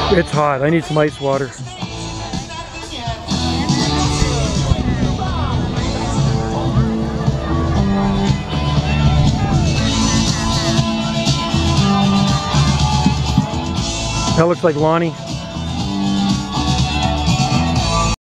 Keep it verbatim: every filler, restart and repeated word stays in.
It's hot. I need some ice water. That looks like Lonnie.